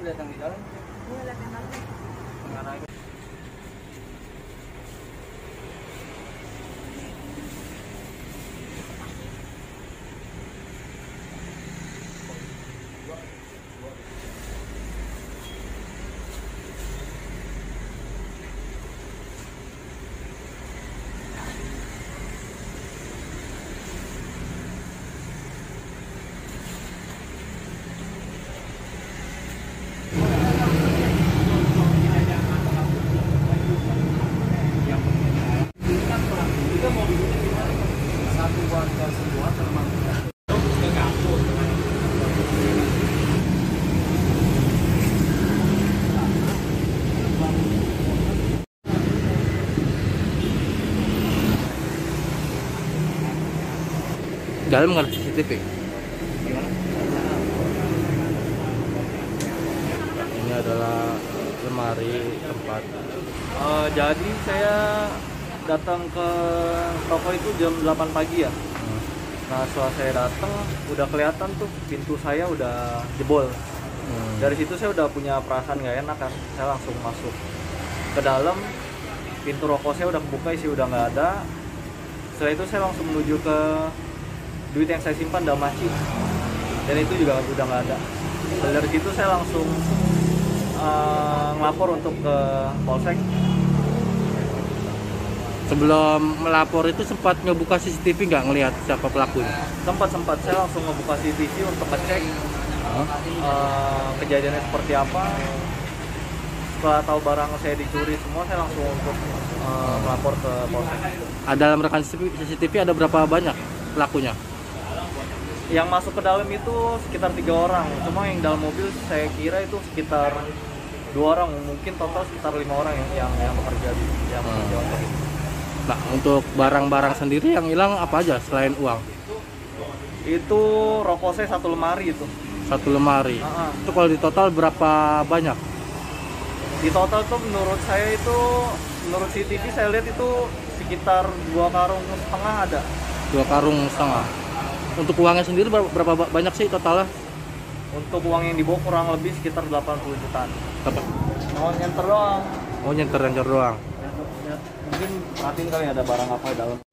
lihat yang di dalam? Iya, lihat yang dalam. Mengenai satu warga semua termasuk ke kampus. Dalam nggak ada CCTV. Ini adalah lemari tempat. Jadi saya datang ke toko itu jam 8 pagi ya. Nah setelah saya datang udah kelihatan tuh pintu saya udah jebol. Dari situ saya udah punya perasaan nggak enak kan. Saya langsung masuk ke dalam. Pintu rokok saya udah kebuka, isi udah nggak ada. Setelah itu saya langsung menuju ke duit yang saya simpan dalam laci. Dan itu juga udah nggak ada. Dan dari situ saya langsung ngelapor untuk ke polsek. Sebelum melapor itu sempat ngebuka CCTV nggak ngelihat siapa pelakunya? Sempat saya langsung ngebuka CCTV untuk ngecek kejadiannya seperti apa. Setelah tahu barang saya dicuri semua, saya langsung untuk melapor ke polsek. Dalam rekaman CCTV ada berapa banyak pelakunya? Yang masuk ke dalam itu sekitar 3 orang. Cuma yang dalam mobil saya kira itu sekitar 2 orang, mungkin total sekitar 5 orang yang bekerja untuk itu. Nah, untuk barang-barang sendiri yang hilang apa aja selain uang? Itu rokok saya 1 lemari itu. 1 lemari. Itu kalau di total berapa banyak? Di total tuh menurut saya itu, menurut CCTV saya lihat itu sekitar 2 karung setengah ada. 2 karung setengah. Untuk uangnya sendiri berapa banyak sih totalnya? Untuk uang yang dibawa kurang lebih sekitar 80 jutaan. Oh, Nyenter doang. nyenter doang. Mungkin perhatiin kali ada barang apa di dalam.